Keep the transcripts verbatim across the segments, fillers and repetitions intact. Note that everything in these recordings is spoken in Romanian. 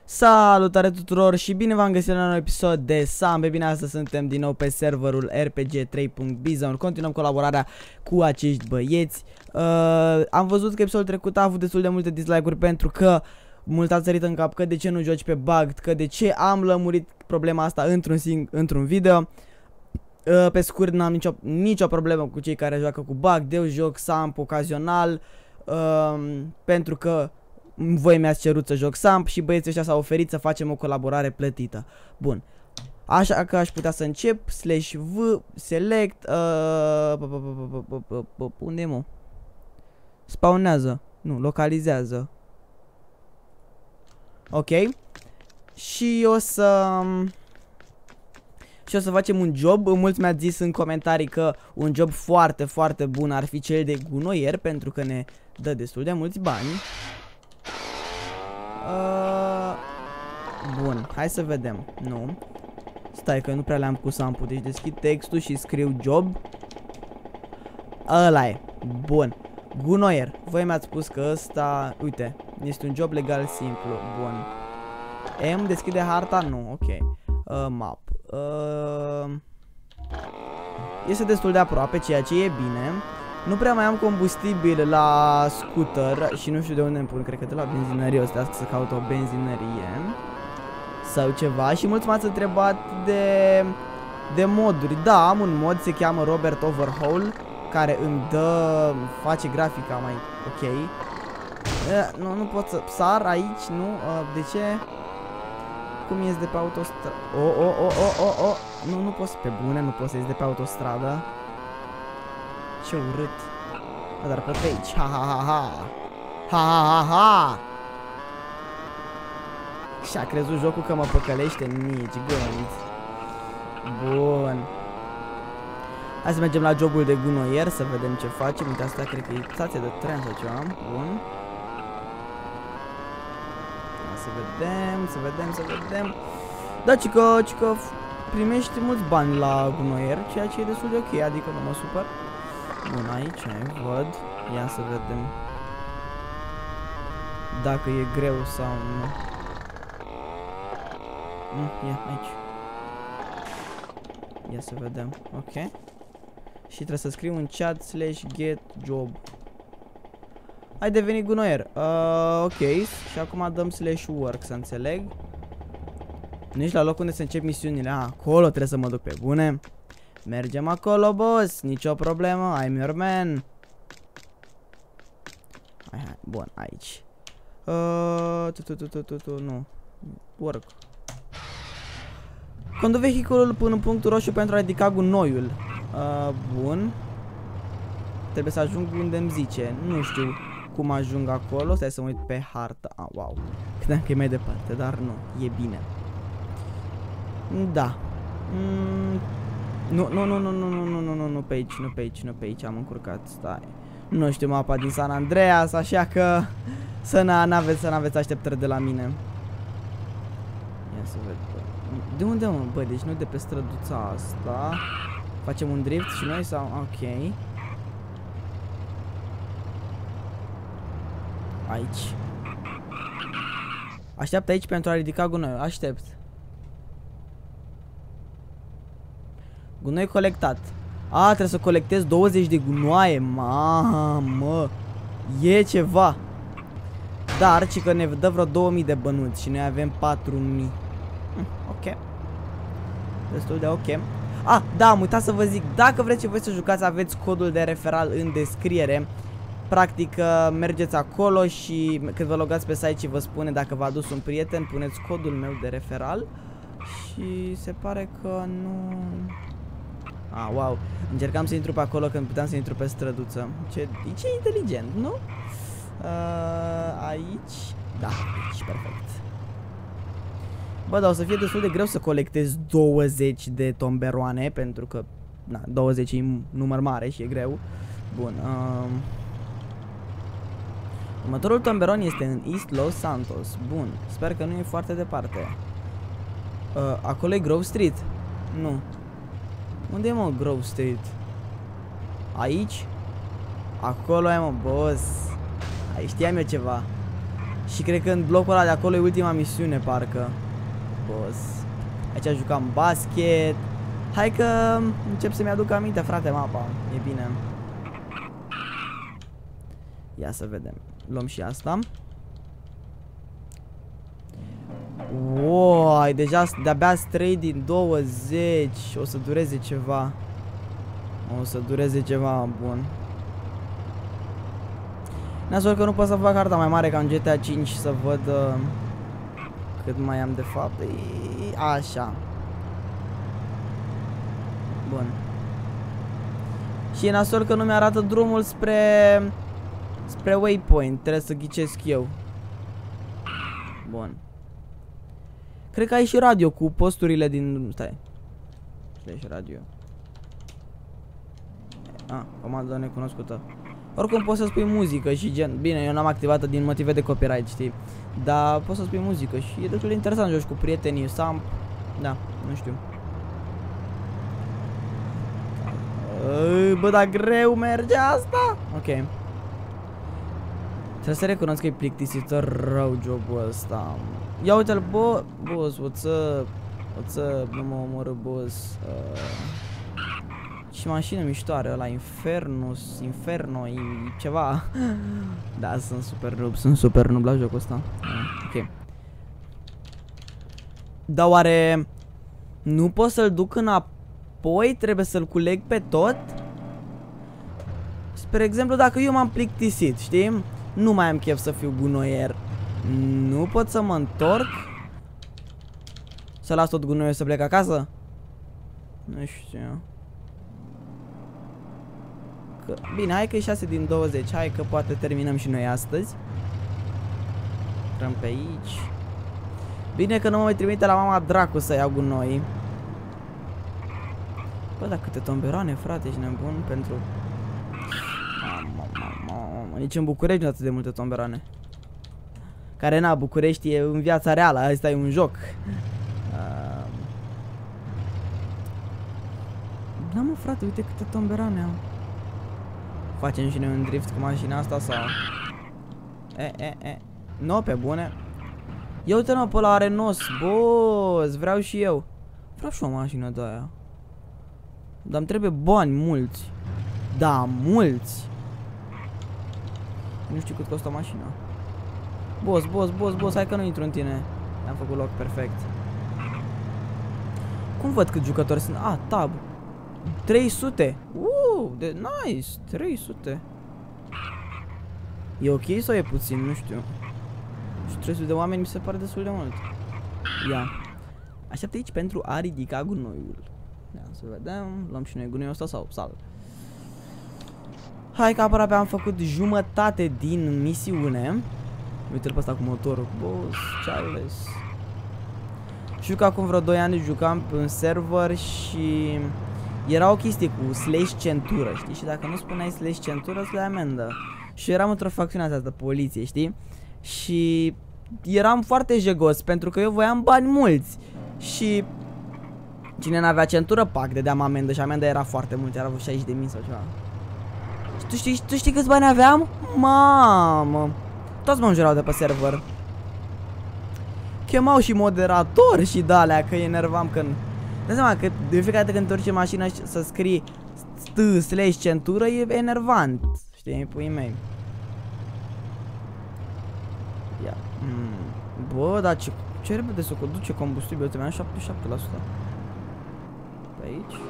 Salutare tuturor și bine v-am găsit la un nou episod de Sam. Pe bine, astăzi suntem din nou pe serverul R P G trei punct bizone. Continuăm colaborarea cu acești băieți. uh, Am văzut că episodul trecut a avut destul de multe dislike-uri pentru că mult ați sărit în cap că de ce nu joci pe bugged, că de ce am lămurit problema asta într-un într-un video. uh, Pe scurt, n-am nicio, nicio problemă cu cei care joacă cu bugged. Eu joc Samp ocazional uh, pentru că voi mi-ați cerut să joc Samp și băieții ăștia s-au oferit să facem o colaborare plătită. Bun. Așa că aș putea să încep. Slash V, select. Unde e, mă? Spawnează. Nu, localizează. Ok. Și o să... Și o să facem un job. Mulți mi-ați zis în comentarii că un job foarte, foarte bun ar fi cel de gunoier, pentru că ne dă destul de mulți bani. Uh, bun, hai să vedem. Nu. Stai că nu prea le-am pus Samp-ul. Deci deschid textul și scriu job. Ăla e. Bun. Gunoier. Voi mi-ați spus că ăsta, uite, este un job legal simplu. Bun. M, deschide harta? Nu, ok. uh, Map. uh, Este destul de aproape, ceea ce e bine. Nu prea mai am combustibil la scooter și nu știu de unde îmi pun, cred că de la benzinărie, o să să caut o benzinărie sau ceva. Și mulți m-ați întrebat de, de moduri. Da, am un mod, se cheamă Robert Overhaul, care îmi dă, face grafica mai ok. uh, Nu, nu pot să sar aici, nu, uh, de ce? Cum ies de pe autostradă? O, o, o, o, o, o. Nu, nu pot, pe bune, nu pot să ies de pe autostradă. Ce urât. A, dar pot pe aici. Ha, ha, ha, ha. Ha, ha, ha, ha. Și-a crezut jocul că mă păcălește? Nici gând. Bun. Hai să mergem la jobul de gunoier, să vedem ce facem. Uite, asta cred că e stație de tren sau ceva. Bun. Hai să vedem, să vedem, să vedem. Da, cică, cică primești mulți bani la gunoier, ceea ce e destul de ok, adică nu mă supăr. Bun, aici văd. Ia să vedem dacă e greu sau nu. Mm, ia aici. Ia să vedem. Ok. Și trebuie să scriu în chat slash get job. Ai devenit gunoier. uh, Ok. Și acum dăm slash work, să înțeleg. Nu ești la loc unde se încep misiunile. Ah, acolo trebuie să mă duc, pe bune. Mergem acolo, boss, nicio problemă, I'm your man. Hai, hai, bun, aici. Uh, tu, tu, tu, tu, tu, tu, nu. Work. Conduc vehiculul până în punctul roșu pentru a ridica gunoiul. Uh, bun. Trebuie să ajung unde îmi zice. Nu știu cum ajung acolo. Stai să mă uit pe hartă. Ah, wow. Credeam că e mai departe, dar nu, e bine. Da. Mm. Nu, nu, nu, nu, nu, nu, nu, nu, nu, nu pe aici, nu pe aici, nu pe aici, am încurcat, stai. Nu știu mapa din San Andreas, așa că să n-aveți, să n-aveți așteptări de la mine. Ia să ved. De unde, mă, bă, deci nu de pe străduța asta. Facem un drift și noi sau, ok. Aici. Așteaptă aici pentru a ridica gunoiul, aștept. Gunoi colectat. A, trebuie să colectez douăzeci de gunoaie. Mamă, e ceva. Dar, ci că ne dă vreo două mii de bănuți și noi avem patru mii. hm, Ok. Destul de ok. A, da, am uitat să vă zic. Dacă vreți voi să jucați, aveți codul de referal în descriere. Practic, mergeți acolo și când vă logați pe site și vă spune dacă v-a adus un prieten, puneți codul meu de referal. Și se pare că nu... Ah, wow. Încercam să intru pe acolo când puteam să intru pe străduță. Ce, ce inteligent, nu? Uh, aici. Da, aici, perfect. Bă, dar o să fie destul de greu să colectez douăzeci de tomberoane, pentru că, na, douăzeci e număr mare și e greu. Bun. Uh, următorul tomberon este în East Los Santos. Bun. Sper că nu e foarte departe. Uh, acolo e Grove Street. Nu. Unde e, mă, Grove Street? Aici? Acolo e, mă, boss. Aici știam eu ceva. Și cred că în blocul ăla de acolo e ultima misiune, parcă. Boss. Aici jucam basket. Hai că încep să-mi aduc aminte, frate, mapa. E bine. Ia să vedem. Luăm și asta. Wow, deja de-abia trei din douăzeci. O să dureze ceva. O să dureze ceva bun. Nasol că nu pot să fac harta mai mare ca în G T A cinci să văd uh, cât mai am de fapt. E, așa. Bun. Și e nasol că nu mi-arată drumul spre spre waypoint. Trebuie să ghicesc eu. Bun. Cred că ai și radio cu posturile din... Stai. Stai și radio. Ah, comandă necunoscută. Oricum poți să spui muzică și gen... Bine, eu n-am activat din motive de copyright, știi? Dar poți să spui muzică și e destul de interesant, joci cu prietenii, Samp. Da, nu știu. Bă, dar greu merge asta? Ok. Trebuie să recunosc că e plictisitor rău jobul ăsta. Ia uite-l, bă, boss, what's up? What's up? Nu mă omoră, boss. Uh... Și mașină miștoare ăla, Infernus, Inferno, e ceva. Da, sunt super noob, sunt super noob la jocul ăsta. Ok. Dar oare nu pot să-l duc înapoi? Trebuie să-l culeg pe tot? Spre exemplu, dacă eu m-am plictisit, știi? Nu mai am chef să fiu gunoier. Nu pot să mă întorc? Să las tot gunoiul să plec acasă? Nu știu. Că... Bine, hai că e șase din douăzeci. Hai că poate terminăm și noi astăzi. Intrăm pe aici. Bine că nu mă mai trimite la mama dracu să iau gunoi. Bă, dar câte tomberoane, frate, ești nebun pentru... Nici în București nu atât de multe tomberoane. Care na, București e în viața reală, asta e un joc. uh... Da, mă, frate, uite câte tomberoane am. Facem și noi un drift cu mașina asta sau... E, e, e. No, pe bune. Ia uite, mă, pe ăla are nos. Boss, vreau și eu. Vreau și o mașină de aia. Dar îmi trebuie bani mulți. Da, mulți. Nu știu cât costă mașina. Boss, boss, boss, boss, hai că nu intru în tine. Am făcut loc perfect. Cum văd cât jucători sunt? Ah, tab. trei sute. Uh, de nice. trei sute. E ok sau e puțin? Nu știu. Și trei sute de oameni mi se pare destul de mult. Ia. Așteaptă aici pentru a ridica gunoiul. Ia să vedem. Luăm și noi gunoiul ăsta sau sal. Hai că aproape am făcut jumătate din misiune. Uite-l pe ăsta cu motorul. Boss, Charles. Știu că acum vreo doi ani jucam în server și era o chestie cu slash centură, știi? Și dacă nu spuneai slash centură, îți le amendă. Și eram într-o facțiune asta de poliție, știi? Și eram foarte jegos pentru că eu voiam bani mulți. Și cine n-avea centură, pac, dădeam amendă și amenda era foarte mult, era vreo șaizeci de mii sau ceva. Și tu știi, tu știi câți bani aveam? Mamă! Toți mă înjurau de pe server. Chemau și moderatori și de-alea, că enervam când... Dă seama că de fiecare dată când te urci în mașină să scrii st slash centură e enervant. Știi, puii mei. Ia. Mm. Bă, dar ce, ce repede să duce combustibil? Uite, mi-am șaptezeci și șapte la sută. Pe aici.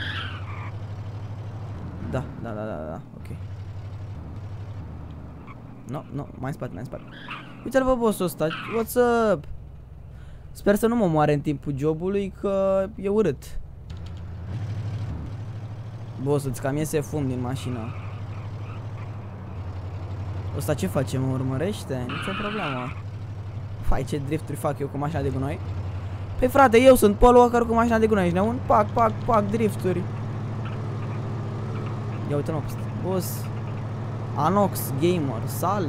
Da, da, da, da, da, ok. No, no, mai în spate, mai în spate. Uite-l, bă, bossul ăsta, what's up? Sper să nu mă moare în timpul jobului, că e urât. Boss, îți cam iese fum din mașină. Ăsta ce face, mă urmărește? Nicio problemă. Fai, ce drifturi fac eu cu mașina de gunoi? Păi frate, eu sunt Paul Walker cu mașina de gunoi, ești neun? Pac, pac, pac, drifturi. Ia uite-mă, boss. Anox Gamer, sal.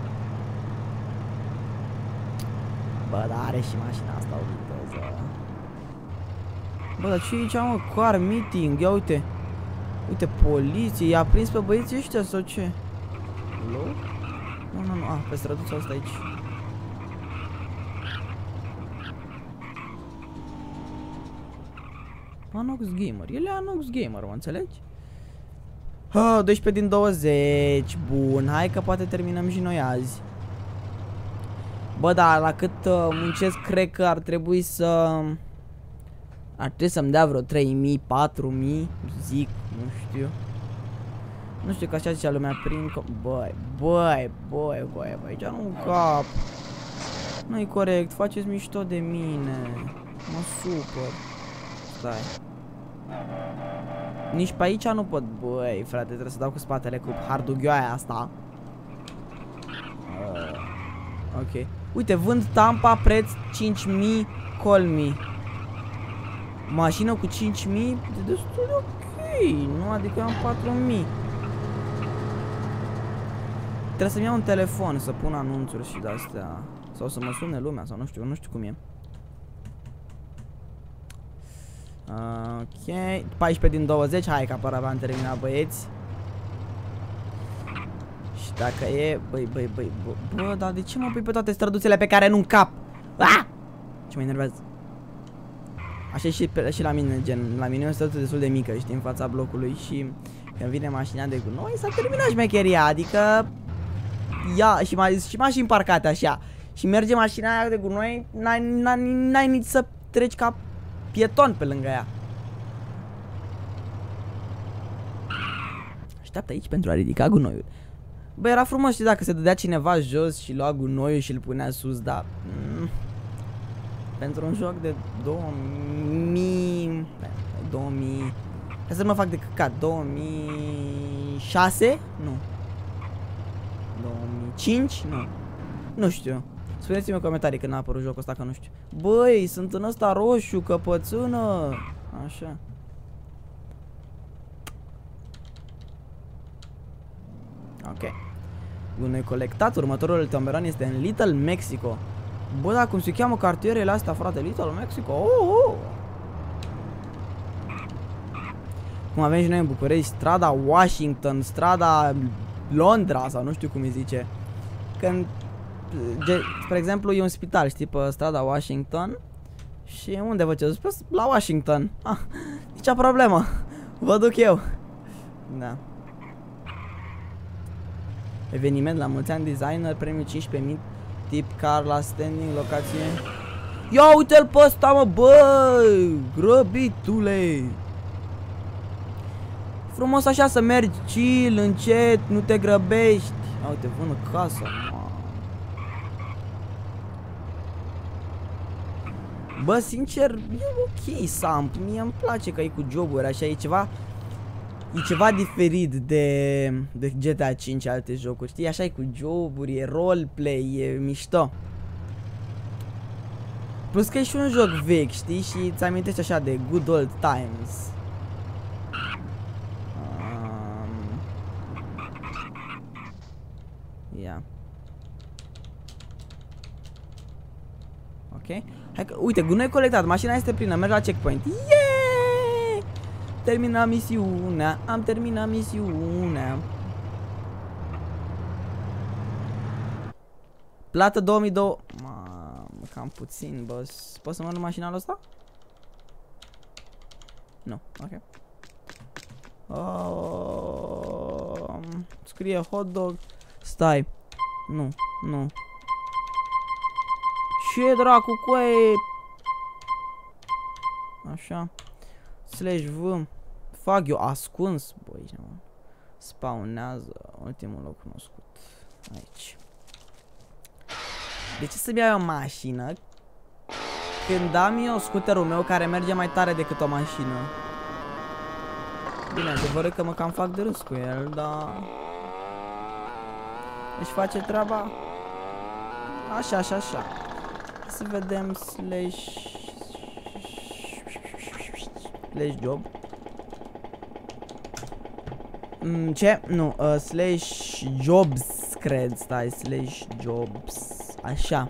Bă, dar are și mașina asta o viteză. Bă, dar ce e aici, mă? Car meeting, ia uite. Uite, poliție, i-a prins pe băieții ăștia sau ce? Hello? Nu, nu, nu, a, pe străduța asta aici. Anox Gamer. El e Anox Gamer, mă înțelegi? Oh, doisprezece din douăzeci. Bun, hai că poate terminăm și noi azi. Bă, dar la cât uh, muncesc, cred că ar trebui să... Ar trebui să-mi dea vreo trei mii, patru mii, zic, nu știu. Nu știu că așa zicea lumea prin... Băi, băi, băi, băi, băi, aici nu cap. Nu-i corect, faceți mișto de mine. Mă supăr. Stai. Nici pe aici nu pot. Băi, frate, trebuie să dau cu spatele cu hardughioaia asta. uh, Ok. Uite, vând Tampa, preț cinci mii, call me. Mașină cu cinci mii, e destul de ok. Nu, adică eu am patru mii. Trebuie să-mi iau un telefon să pun anunțuri și de-astea. Sau să mă sune lumea, sau nu știu, nu știu cum e. Ok, paisprezece din douăzeci, hai că apărat am terminat, băieți. Și dacă e, băi, băi, băi, bă, bă, dar de ce mă pui pe toate străduțele pe care nu-mi cap? Ah! Ce mă enervează. Așa e și, pe, și la mine, gen, la mine e o străduță destul de mică, știi, în fața blocului și când vine mașina de gunoi s-a terminat șmecheria, adică ia, și, ma și mașini parcate așa și merge mașina aia de gunoi, n-ai nici să treci ca pieton pe lângă ea. Așteaptă aici pentru a ridica gunoiul. Bă, era frumos, știi, dacă se dădea cineva jos și lua gunoiul și îl punea sus, dar mm, pentru un joc de două mii, două mii, ca să nu mă fac de căcat, două mii șase? Nu. două mii cinci? Nu. Nu știu. Spuneți-mi în comentarii când a apărut jocul ăsta, că nu știu. Băi, sunt în ăsta roșu, căpățână. Așa. Ok. Gunoi colectat. Următorul tomberon este în Little Mexico. Bă, dar cum se cheamă cartierele astea, frate? Little Mexico. Oh, oh. Cum avem și noi în București, strada Washington, strada Londra, sau nu știu cum îi zice. Când, spre exemplu, e un spital, știi, pe strada Washington. Și unde vă ce? La Washington. Ah, nicio problemă. Vă duc eu. Da. Eveniment la mulți ani, designer, premiu cincisprezece mii, tip car la standing, locație. Ia uite-l pe ăsta, mă, bă! Grăbitule! Frumos așa să mergi chill, încet, nu te grăbești. Ia uite, vână casa. Bă, sincer, e ok Samp, mie îmi place că e cu joburi, așa, e ceva. E ceva diferit de, de G T A cinci, alte jocuri, știi? Așa e cu joburi, e roleplay, e mișto. Plus că e și un joc vechi, știi? Și îți amintești așa de good old times. Um, yeah. Ok. Hai că, uite, gunoi colectat, mașina este plină, merg la checkpoint. Yeah! Terminat misiunea, am terminat misiunea. Plată două mii două. Mamă, cam puțin, boss. Poți să mă duc mașina ăsta? Nu, ok. Oh, scrie hot dog. Stai. Nu, nu. Ce dracu, coe? Așa. Slash V. Fac eu ascuns. Băi, spawnează ultimul loc cunoscut. Aici. De ce să-mi iau o mașină când am eu scuterul meu care merge mai tare decât o mașină? Bine, adevărul că mă cam fac de râs cu el, dar își face treaba așa, așa, așa. Să vedem slash slash job. Mm, ce? Nu, uh, slash jobs, cred, stai, slash jobs. Așa.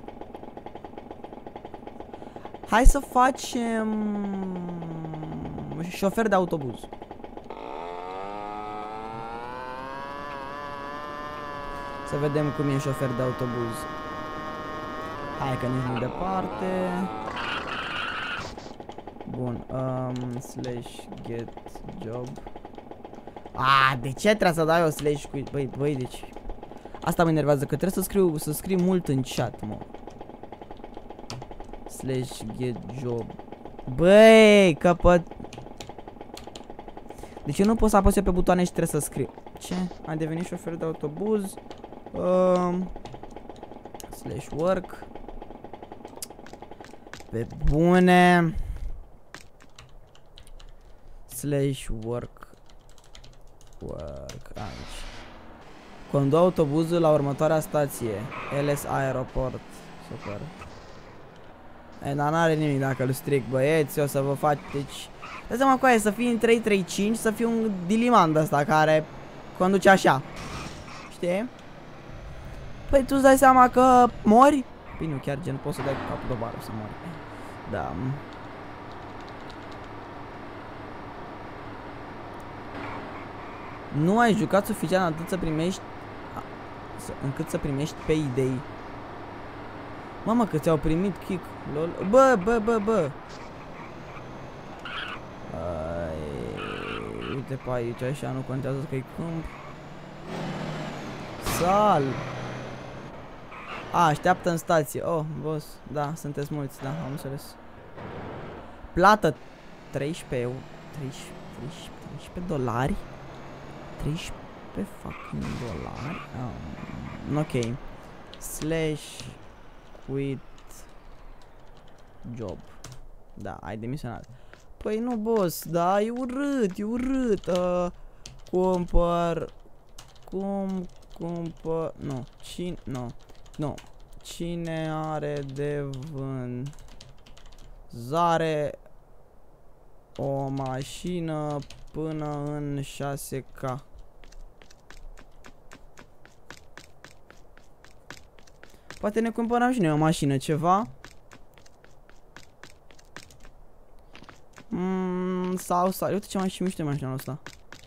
Hai să facem șofer de autobuz. Să vedem cum e șofer de autobuz. Hai că nici nu departe. Bun, um, slash get job. Ah, de ce trebuie să dai o slash cu... Băi, băi, deci... Asta mă enervează, că trebuie să scriu, să scriu mult în chat, mă. Slash get job. Băi, căpăt... Deci eu nu pot să apăs eu pe butoane și trebuie să scriu. Ce? Am devenit șofer de autobuz. Um, slash work. Pe bune. Slash work. Work. Aici. Condu autobuzul la următoarea stație. L S Aeroport. Super. E, dar n-are nimic dacă îl stric, băieți. O să vă fac, deci... Dă seama cu aia, să fii în trei trei cinci, să fii un diliman de ăsta care conduce așa. Știi? Păi tu îți dai seama că mori? Păi nu, chiar gen, poți să dai cu capul de bară să mori. Da. Nu ai jucat suficient atât să primești... Să, încât să primești pe idei. Mamă, că ți-au primit kick. Lol. Bă, bă, bă, bă. Ai, uite pe aici, așa, nu contează că-i câmp. Sal. A, așteaptă în stație. Oh, boss, da, sunteți mulți, da, am înțeles. Plată treisprezece euro. treisprezece, treisprezece, treisprezece dolari. treisprezece fucking dolari. Um, ok. Slash quit job. Da, ai demisionat. Păi nu, boss, da, e urât, e urât. Uh, cumpăr. Cum cumpăr. Nu, cine. Nu. Nu. Cine are de vânzare o mașină până în șase K? Poate ne cumpărăm și noi o mașină, ceva? Mm, sau, sau, uite ce mai și miște mașina asta.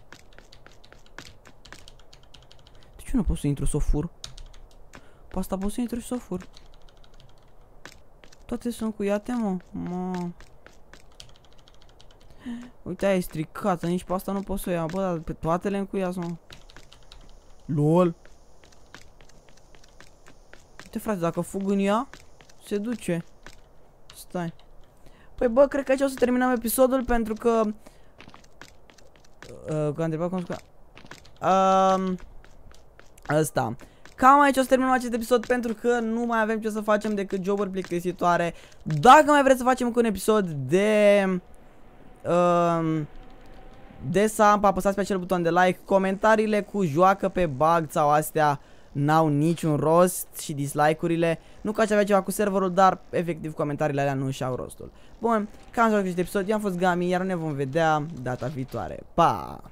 De ce nu pot să intru să o fur? Pe asta pot să intru și să o fur. Toate sunt cuiate, mă. Mă. Uite, aia e stricată, nici pe asta nu pot să o iau. Bă, dar pe toate le încuiați, mă. LOL. Uite, frate, dacă fug în ea, se duce. Stai. Păi, bă, cred că aici o să terminăm episodul, pentru că... Uh, că am întrebat cum să... Um, Asta. Cam aici o să terminăm acest episod, pentru că nu mai avem ce să facem decât joburi plictisitoare. Dacă mai vreți să facem încă un episod de... Um, de să apăsați pe acel buton de like. Comentariile cu joacă pe bug sau astea n-au niciun rost, și dislike-urile. Nu că aș avea ceva cu serverul, dar efectiv comentariile alea nu și-au rostul. Bun, cam așa acest episod. Eu am fost Gami, iar ne vom vedea data viitoare. Pa!